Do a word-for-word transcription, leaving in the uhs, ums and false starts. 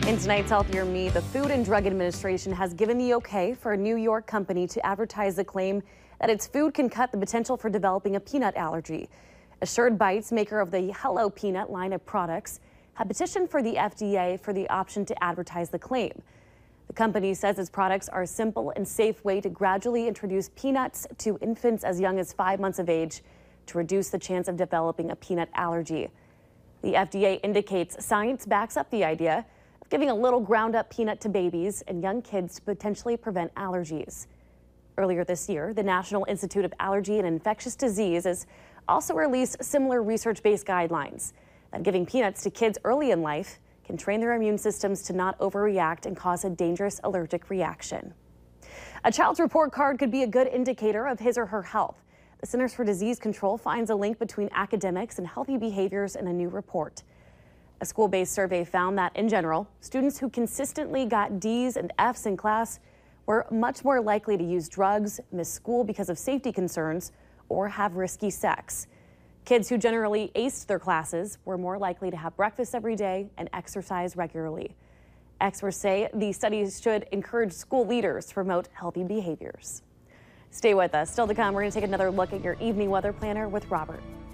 In tonight's Healthier Me, the Food and Drug Administration has given the okay for a New York company to advertise the claim that its food can cut the potential for developing a peanut allergy. Assured Bites, maker of the Hello Peanut line of products, had petitioned for the F D A for the option to advertise the claim. The company says its products are a simple and safe way to gradually introduce peanuts to infants as young as five months of age to reduce the chance of developing a peanut allergy. The F D A indicates science backs up the idea of giving a little ground-up peanut to babies and young kids to potentially prevent allergies. Earlier this year, the National Institute of Allergy and Infectious Diseases also released similar research-based guidelines that giving peanuts to kids early in life can train their immune systems to not overreact and cause a dangerous allergic reaction. A child's report card could be a good indicator of his or her health. The Centers for Disease Control finds a link between academics and healthy behaviors in a new report. A school-based survey found that, in general, students who consistently got D's and F's in class were much more likely to use drugs, miss school because of safety concerns, or have risky sex. Kids who generally aced their classes were more likely to have breakfast every day and exercise regularly. Experts say these studies should encourage school leaders to promote healthy behaviors. Stay with us. Still to come, we're going to take another look at your evening weather planner with Robert.